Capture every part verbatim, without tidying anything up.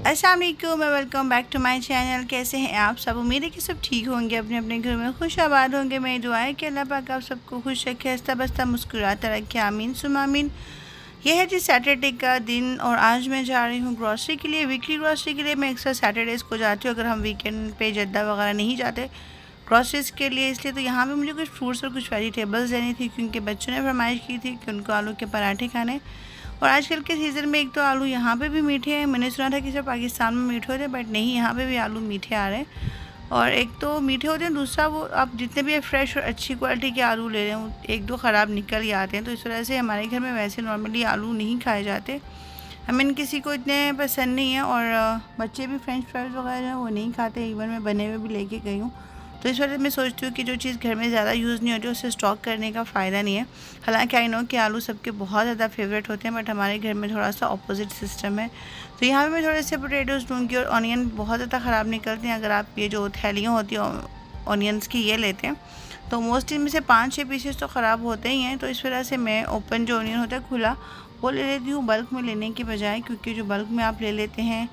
अस्सलाम वालेकुम, welcome back to my channel. कैसे हैं आप सब? उम्मीद है कि सब ठीक होंगे, अपने अपने घर में खुश आबाद होंगे। मेरी दुआ है कि अल्लाह पाक आप सबको खुश रखे, हंसता बसता मुस्कुराता रखे। आमीन सुम आमीन। यह है जी सैटरडे का दिन और आज मैं जा रही हूँ ग्रॉसरी के लिए, वीकली ग्रॉसरी के लिए। मैं अक्सर सैटरडेज़ को जाती हूँ अगर हम वीकेंड पे जद्दा वगैरह नहीं जाते ग्रॉसरीज़ के लिए, इसलिए। तो यहाँ पे मुझे कुछ फ्रूट्स और कुछ वेजिटेबल्स लेनी थी क्योंकि बच्चों ने फरमाइश की थी कि उनको आलू के पराठे खाने। और आजकल के सीज़न में एक तो आलू यहाँ पे भी मीठे हैं, मैंने सुना था कि सिर्फ पाकिस्तान में मीठे होते हैं, बट नहीं, यहाँ पे भी आलू मीठे आ रहे हैं। और एक तो मीठे होते हैं, दूसरा वो आप जितने भी फ्रेश और अच्छी क्वालिटी के आलू ले रहे हैं एक दो ख़राब निकल ही आते हैं। तो इस वजह से हमारे घर में वैसे नॉर्मली आलू नहीं खाए जाते, हमें किसी को इतने पसंद नहीं है। और बच्चे भी फ्रेंच फ्राइज़ वगैरह जो है वो नहीं खाते, इवन मैं बने हुए भी लेके गई हूँ। तो इस वजह से मैं सोचती हूँ कि जो चीज़ घर में ज़्यादा यूज़ नहीं होती उसे स्टॉक करने का फ़ायदा नहीं है। हालांकि आई नो कि आलू सबके बहुत ज़्यादा फेवरेट होते हैं, बट हमारे घर में थोड़ा सा अपोजिट सिस्टम है। तो यहाँ पे मैं थोड़े से पोटैटोज़ लूँगी और ऑनियन बहुत ज़्यादा ख़राब निकलते हैं। अगर आप ये जो थैलियाँ होती हैं ऑनियंस की ये लेते हैं तो मोस्टली में से पाँच छः पीसेस तो ख़राब होते ही हैं। तो इस वजह से मैं ओपन जो ऑनियन होता है खुला वो ले लेती हूँ बल्क में लेने के बजाय, क्योंकि जो बल्क में आप ले लेते हैं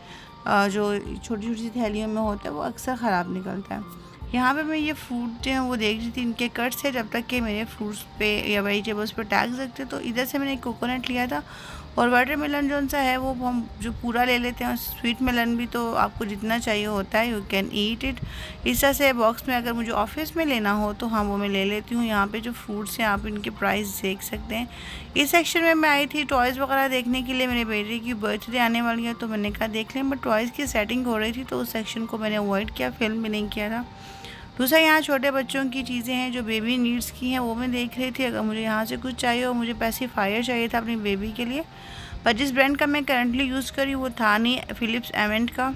जो छोटी छोटी थैलियों में होता है वो अक्सर ख़राब निकलता है। यहाँ पे मैं ये फ्रूट जो है वो देख रही थी, इनके कट्स है जब तक कि मेरे फ्रूट्स पे या वेजिटेबल्स पे टैग रखते। तो इधर से मैंने एक कोकोनट लिया था और वाटरमेलन जो सा है वो हम जो पूरा ले लेते हैं। स्वीट मेलन भी तो आपको जितना चाहिए होता है, यू कैन ईट इट। इस तरह से बॉक्स में अगर मुझे ऑफिस में लेना हो तो हाँ वो मैं ले लेती हूँ। यहाँ पे जो फ्रूट्स हैं आप इनके प्राइस देख सकते हैं। इस सेक्शन में मैं आई थी टॉयज़ वगैरह देखने के लिए, मेरे बेटे की बर्थडे आने वाली है तो मैंने कहा देख लें, बट टॉयज़ की सेटिंग हो रही थी तो उस सेक्शन को मैंने अवॉइड किया, फिल्म भी नहीं किया था। दूसरा यहाँ छोटे बच्चों की चीज़ें हैं जो बेबी नीड्स की हैं वो मैं देख रही थी। अगर मुझे यहाँ से कुछ चाहिए और मुझे पैसिफायर चाहिए था अपनी बेबी के लिए, पर जिस ब्रांड का मैं करंटली यूज़ करी वो था नहीं फ़िलिप्स एवेंट का,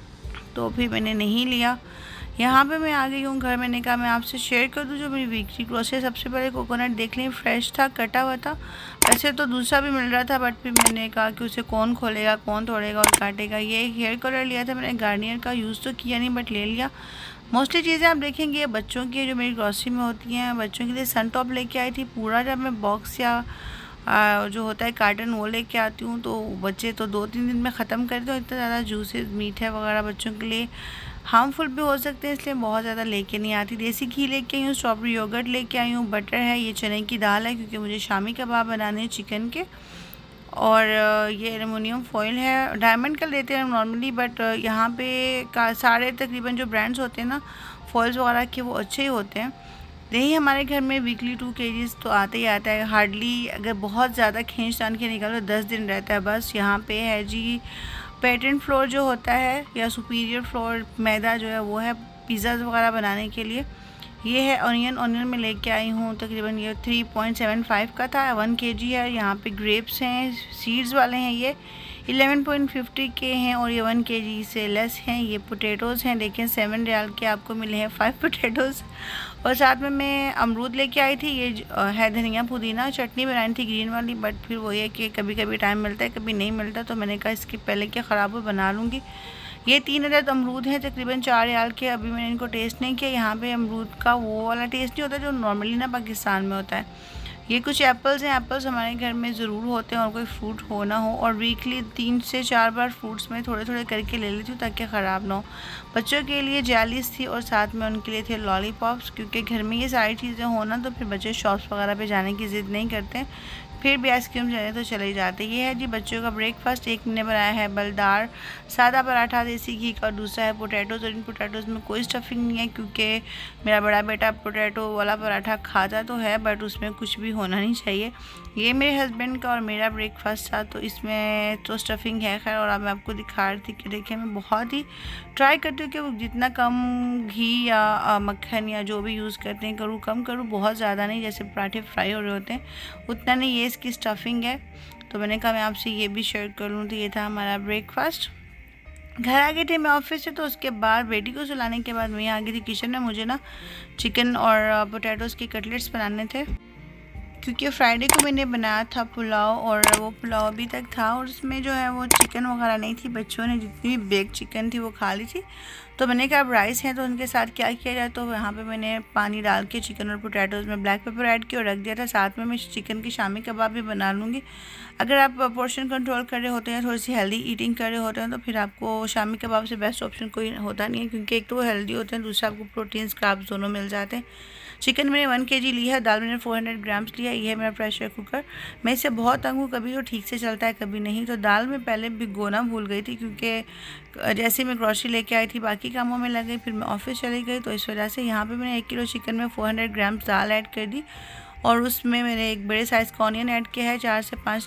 तो फिर मैंने नहीं लिया। यहाँ पे मैं आ गई हूँ घर। मैंने कहा मैं आपसे शेयर कर दूँ जो मेरी वीकली ग्रोसरी। सबसे पहले कोकोनट देख लें, फ्रेश था, कटा हुआ था। वैसे तो दूसरा भी मिल रहा था बट फिर मैंने कहा कि उसे कौन खोलेगा, कौन तोड़ेगा और काटेगा। ये एक हेयर कलर लिया था मैंने गार्नियर का, यूज़ तो किया नहीं बट ले लिया। मोस्टली चीज़ें आप देखेंगे ये बच्चों की जो मेरी ग्रोसरी में होती हैं। बच्चों के लिए सन टॉप लेके आई थी पूरा, जब मैं बॉक्स या आ, जो होता है कार्टन वो लेके आती हूँ तो बच्चे तो दो तीन दिन में ख़त्म कर दो। इतना ज़्यादा जूसेस मीठे वगैरह बच्चों के लिए हार्मफुल भी हो सकते हैं, इसलिए बहुत ज़्यादा लेके नहीं आती। देसी घी लेके आई हूँ, स्ट्रॉबेरी योगर्ट लेके आई हूँ, बटर है, ये चने की दाल है क्योंकि मुझे शामी कबाब बनाने हैं चिकन के, और ये एलुमिनियम फॉइल है। डायमंड का लेते हैं नॉर्मली, बट यहाँ पे का सारे तकरीबन जो ब्रांड्स होते हैं ना फॉइल्स वगैरह के वो अच्छे ही होते हैं। यही हमारे घर में वीकली टू केजीज़ तो आते ही आता है। हार्डली अगर बहुत ज़्यादा खींच तान के निकालो तो दस दिन रहता है बस। यहाँ पे है जी पेटेंट फ्लोर जो होता है या सुपीरियर फ्लोर मैदा जो है वो है पिज़्ज़ा वगैरह बनाने के लिए। ये है ऑनियन, ऑनियन में लेके आई हूँ तकरीबन ये थ्री पॉइंट सेवन फाइव का था, वन केजी है। यहाँ पे ग्रेप्स हैं, सीड्स वाले हैं, ये इलेवन पॉइंट फिफ्टी के हैं और ये वन केजी से लेस हैं। ये पोटैटोज़ हैं, देखें सेवन रियाल के आपको मिले हैं फाइव पोटैटोज़। और साथ में मैं अमरूद लेके आई थी। ये है धनिया पुदीना चटनी बनाई थी ग्रीन वाली, बट फिर वो ये कि कभी कभी टाइम मिलता है कभी नहीं मिलता, तो मैंने कहा इसके पहले क्या ख़राब हो बना लूँगी। ये तीन अदद अमरूद हैं तकरीबन चार रियाल के। अभी मैंने इनको टेस्ट नहीं किया। यहाँ पे अमरूद का वो वाला टेस्ट नहीं होता जो नॉर्मली ना पाकिस्तान में होता है। ये कुछ एप्पल्स हैं, एप्पल्स हमारे घर में ज़रूर होते हैं और कोई फ्रूट हो ना हो, और वीकली तीन से चार बार फ्रूट्स में थोड़े थोड़े करके ले लेती हूँ ताकि ख़राब ना हो। बच्चों के लिए जेलीस थी और साथ में उनके लिए थे लॉलीपॉप्स, क्योंकि घर में ये सारी चीज़ें हो ना तो फिर बच्चे शॉप्स वगैरह पे जाने की ज़िद नहीं करते हैं, फिर भी आइसक्रीम चले तो चले जाते। ये है जी बच्चों का ब्रेकफास्ट। एक मैंने बनाया है बलदार सादा पराठा देसी घी का, दूसरा है पोटैटोज़। और इन पोटैटोज़ में कोई स्टफिंग नहीं है क्योंकि मेरा बड़ा बेटा पोटैटो वाला पराठा खाता तो है बट उसमें कुछ भी होना नहीं चाहिए। ये मेरे हस्बैंड का और मेरा ब्रेकफास्ट था, तो इसमें तो स्टफिंग है खैर। और अब मैं आपको दिखा रही थी कि देखिए मैं बहुत ही ट्राई करती हूँ कि जितना कम घी या मक्खन या जो भी यूज़ करते हैं करूँ कम करूँ, बहुत ज़्यादा नहीं। जैसे पराठे फ्राई हो रहे होते हैं उतना नहीं, ये इसकी स्टफिंग है। तो मैंने कहा मैं आपसे ये भी शेयर कर लूँ। तो ये था हमारा ब्रेकफास्ट। घर आ गए थे मैं ऑफिस से, तो उसके बाद बेटी को सुलाने के बाद मैं आ गई थी किचन में। मुझे ना चिकन और पोटैटोज़ के कटलेट्स बनाने थे। क्योंकि फ्राइडे को मैंने बनाया था पुलाव और वो पुलाव अभी तक था और उसमें जो है वो चिकन वगैरह नहीं थी। बच्चों ने जितनी भी बेक चिकन थी वो खा ली थी। तो मैंने कहा अब राइस है तो उनके साथ क्या किया जाए, तो यहाँ पे मैंने पानी डाल के चिकन और पोटैटोज़ में ब्लैक पेपर ऐड किया और रख दिया था। साथ में मैं चिकन की शामी कबाब भी बना लूँगी। अगर आप पोर्शन कंट्रोल कर रहे होते हैं, थोड़ी सी हेल्दी ईटिंग कर रहे होते हैं, तो फिर आपको शामी कबाब से बेस्ट ऑप्शन कोई होता नहीं है, क्योंकि एक तो वो हेल्दी होते हैं, दूसरा आपको प्रोटीन्स कार्ब्स दोनों मिल जाते हैं। चिकन मैंने वन के जी लिया है, दाल मैंने फोर हंड्रेड ग्राम्स लिया। ये है मेरा प्रेशर कुकर। मैं इससे बहुत तंग हूँ, कभी तो ठीक से चलता है कभी नहीं। तो दाल में पहले भिगोना भूल गई थी, क्योंकि जैसे मैं ग्रॉसरी लेके आई थी बाकी कामों में लग गई, फिर मैं ऑफिस चली गई, तो इस वजह से यहाँ पे मैंने एक किलो चिकन में फोर हंड्रेड ग्राम्स दाल ऐड कर दी और उसमें मैंने एक बड़े साइज़ का ऑनियन ऐड किया है, चार से पाँच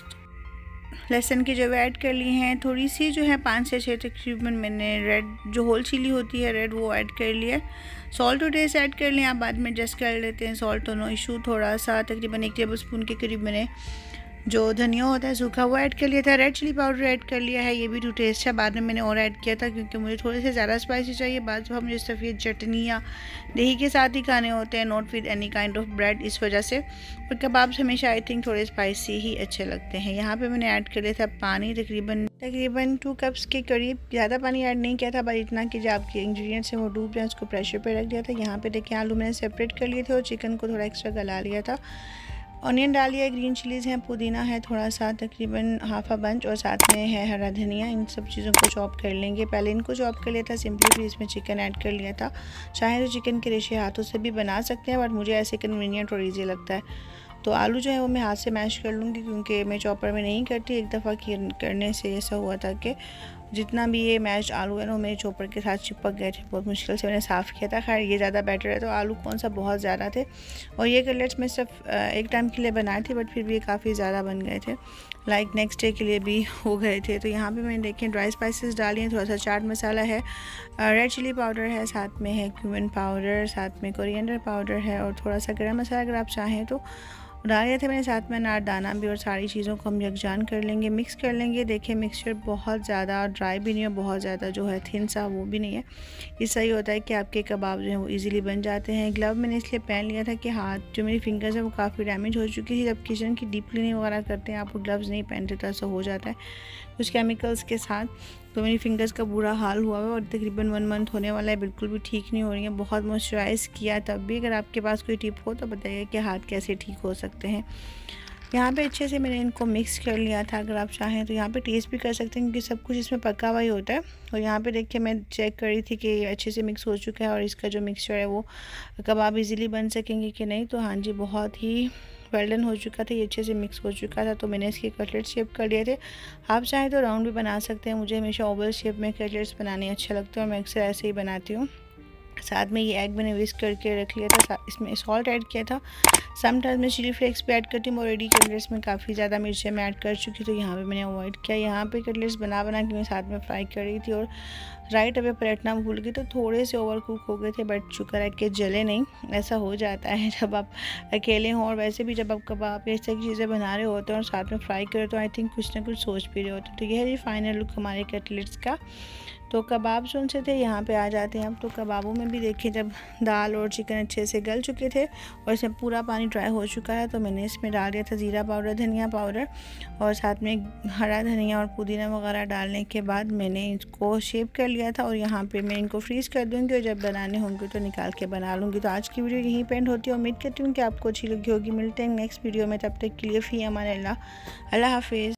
लहसुन की जब ऐड कर ली हैं, थोड़ी सी जो है पाँच से छः तकरीबन मैंने रेड जो होल चिली होती है रेड वो ऐड कर लिया। सॉल्ट टू टेस्ट ऐड कर लिया, आप बाद में एडजस्ट कर लेते हैं, सॉल्ट तो नो इशू। थोड़ा सा तकरीबन एक टेबल स्पून के करीब मैंने जो धनिया होता है सूखा वो ऐड कर लिया था। रेड चिली पाउडर ऐड कर लिया है, ये भी टू टेस्ट है, बाद में मैंने और ऐड किया था क्योंकि मुझे थोड़े से ज़्यादा स्पाइसी चाहिए। बाद में मुझे सफ़ेद चटनी या दही के साथ ही खाने होते हैं, not with any kind of bread, इस वजह से। और कबाब हमेशा आई थिंक थोड़े स्पाइसी ही अच्छे लगते हैं। यहाँ पे मैंने ऐड कर लिया था पानी, तकरीबन तकरीबन टू कप्स के करीब। ज़्यादा पानी ऐड नहीं किया था, बस इतना कि जो आपके इंग्रेडिएंट्स हैं वो डूब जाए, उसको प्रेशर पर रख दिया था। यहाँ पे देखिए आलू मैंने सेपरेट कर लिए थे और चिकन को थोड़ा एक्स्ट्रा गला लिया था। ऑनियन डालिए, ग्रीन चिलीज़ हैं, पुदीना है थोड़ा सा तकरीबन हाफ आ बंच, और साथ में है हरा धनिया। इन सब चीज़ों को चॉप कर लेंगे। पहले इनको चॉप कर लिया था सिंपली, फिर इसमें चिकन ऐड कर लिया था। चाहे तो चिकन के रेशे हाथों से भी बना सकते हैं, बट मुझे ऐसे कन्वीनियंट और ईजी लगता है। तो आलू जो है वो मैं हाथ से मैश कर लूँगी, क्योंकि मैं चॉपर में नहीं करती। एक दफ़ा करने से ऐसा हुआ था कि जितना भी ये मैश आलू है ना वो मेरे चॉपर के साथ चिपक गए थे, बहुत मुश्किल से मैंने साफ़ किया था। खैर ये ज़्यादा बेटर है। तो आलू कौन सा बहुत ज़्यादा थे, और ये कटलेट्स मैं सिर्फ एक टाइम के लिए बनाए थे, बट फिर भी ये काफ़ी ज़्यादा बन गए थे, लाइक नेक्स्ट डे के लिए भी हो गए थे। तो यहाँ पे मैंने देखें ड्राई स्पाइसेस डाली हैं, थोड़ा सा चाट मसाला है, रेड चिली पाउडर है, साथ में है क्यूमिन पाउडर, साथ में कोरिएंडर पाउडर है, और थोड़ा सा गरम मसाला अगर आप चाहें तो डाल दिया था मैंने, साथ में अनार दाना भी। और सारी चीज़ों को हम यकजान कर लेंगे, मिक्स कर लेंगे। देखिए मिक्सचर बहुत ज़्यादा ड्राई भी नहीं है, बहुत ज़्यादा जो है थिन सा वो भी नहीं है। ये सही होता है कि आपके कबाब जो हैं वो इजीली बन जाते हैं। ग्लव मैंने इसलिए पहन लिया था कि हाथ जो मेरी फिंगर्स है वो काफ़ी डैमेज हो चुकी थी। जब किचन की डीप क्लीनिंग वगैरह करते हैं आप वो ग्लव्स नहीं पहनते तो ऐसा हो जाता है कुछ केमिकल्स के साथ। तो मेरी फिंगर्स का बुरा हाल हुआ है और तकरीबन वन मंथ होने वाला है, बिल्कुल भी ठीक नहीं हो रही है। बहुत मॉइस्चराइज़ किया तब भी। अगर आपके पास कोई टिप हो तो बताइए कि हाथ कैसे ठीक हो सकते हैं। यहाँ पे अच्छे से मैंने इनको मिक्स कर लिया था। अगर आप चाहें तो यहाँ पे टेस्ट भी कर सकते हैं, क्योंकि सब कुछ इसमें पका हुआ ही होता है। और यहाँ पे देखिए मैं चेक कर रही थी कि अच्छे से मिक्स हो चुका है, और इसका जो मिक्सचर है वो कबाब इजीली बन सकेंगे कि नहीं। तो हाँ जी, बहुत ही वेल डन हो चुका था, ये अच्छे से मिक्स हो चुका था। तो मैंने इसके कटलेट शेप कर लिए थे। आप चाहें तो राउंड भी बना सकते हैं, मुझे हमेशा ओवल शेप में कटलेट्स बनाने अच्छे लगते हैं और मैं अक्सर ऐसे ही बनाती हूँ। साथ में ये एग मैंने विस्क करके रख लिया था, इसमें सॉल्ट ऐड किया था। समटाइम्स मैं चिली फ्लेक्स भी ऐड करती हूँ, ऑलरेडी कटलेट्स में काफ़ी ज़्यादा मिर्चें मैं ऐड कर चुकी, तो यहाँ पे मैंने अवॉइड किया। यहाँ पे कटलेट्स बना बना के मैं साथ में फ्राई कर रही थी और राइट अवे पलटना भूल गई, तो थोड़े से ओवर कुक हो गए थे, बट शुक्र है कि जले नहीं। ऐसा हो जाता है जब आप अकेले हों, और वैसे भी जब आप कबाब इस तरह की चीज़ें बना रहे होते हैं और साथ में फ्राई करें तो आई थिंक कुछ ना कुछ सोच भी रहे होते हैं। तो यह है जी फाइनल लुक हमारे कटलेट्स का। तो कबाब सुन से थे यहाँ पे आ जाते हैं अब। तो कबाबों में भी देखिए जब दाल और चिकन अच्छे से गल चुके थे और इसमें पूरा पानी ड्राई हो चुका है, तो मैंने इसमें डाल दिया था ज़ीरा पाउडर, धनिया पाउडर, और साथ में हरा धनिया और पुदीना वगैरह डालने के बाद मैंने इसको शेप कर लिया था। और यहाँ पे मैं इनको फ्रीज़ कर दूँगी और जब बनाने होंगे तो निकाल के बना लूँगी। तो आज की वीडियो यहीं पे एंड होती है। उम्मीद करती हूँ कि आपको अच्छी लगी होगी। मिलते हैं नेक्स्ट वीडियो में, तब तक के लिए फ़ी अमान अल्लाह, अल्लाह हाफिज़।